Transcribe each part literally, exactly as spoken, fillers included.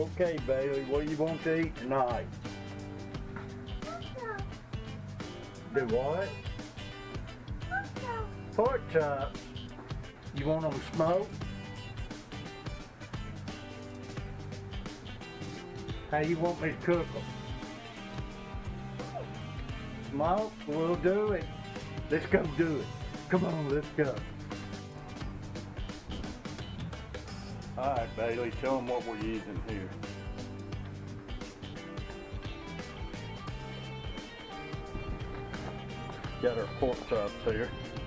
Okay, Bailey, what do you want to eat tonight? Do what? Pork chops. You want them smoked? How you want me to cook them? Smoked? We'll do it. Let's go do it. Come on, let's go. All right, Bailey, tell them what we're using here. Got our pork chops here.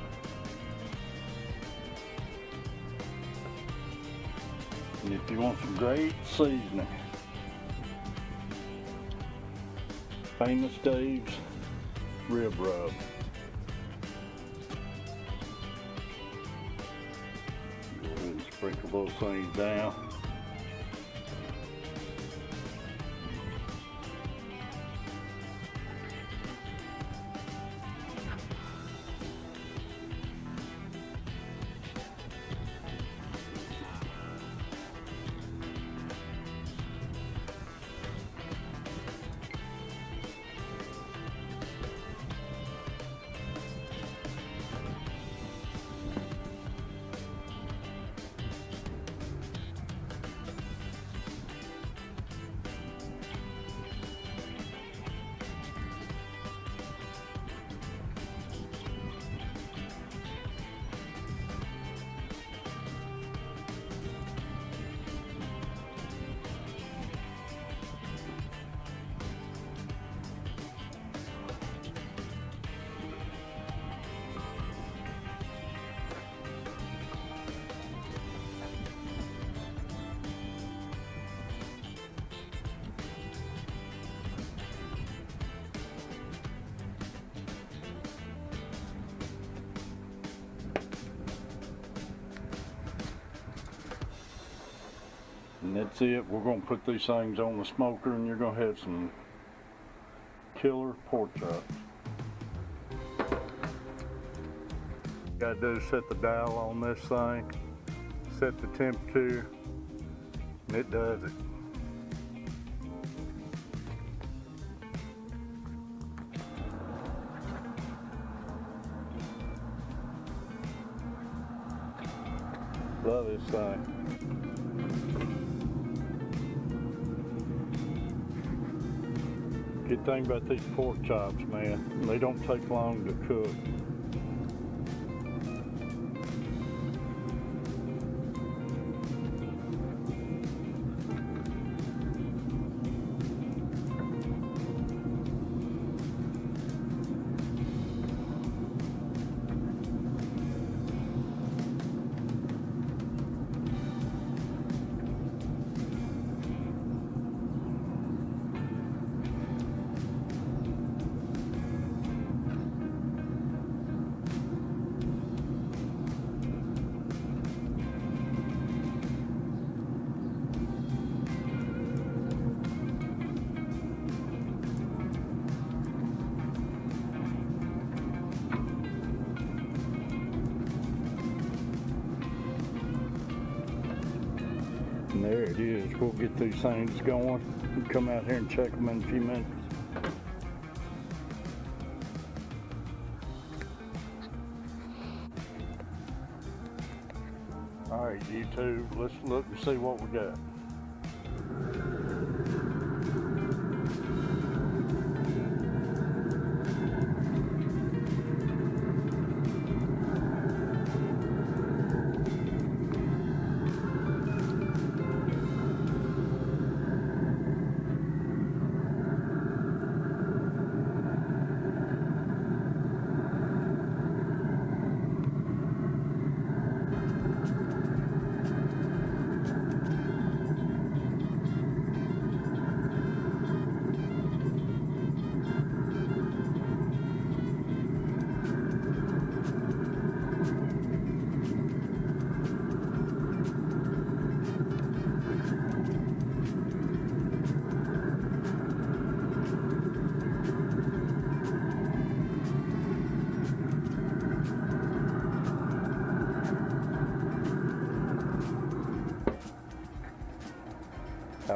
And if you want some great seasoning, Famous Dave's rib rub. Go ahead and sprinkle those things down. And that's it. We're going to put these things on the smoker and you're going to have some killer pork chops. Got to do is set the dial on this thing, set the temperature, and it does it. Love this thing. Good thing about these pork chops, man, they don't take long to cook. And there it is. We'll get these things going and come out here and check them in a few minutes. All right, YouTube, let's look and see what we got.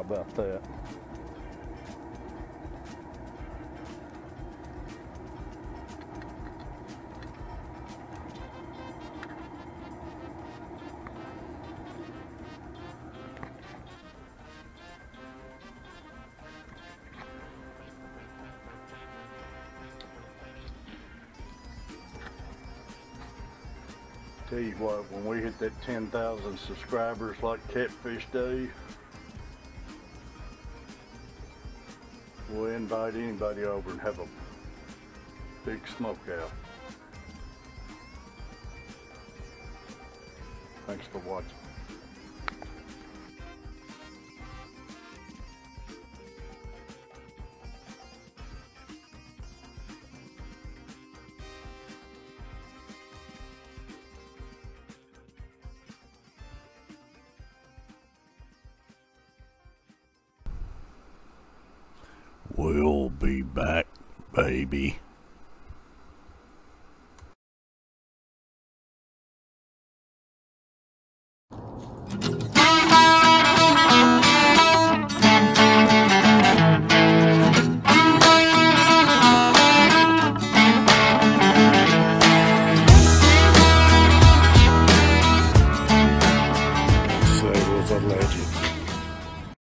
about that. Tell you what, when we hit that ten thousand subscribers like Catfish Dave, we'll invite anybody over and have a big smoke out. Thanks for watching. We'll be back, baby.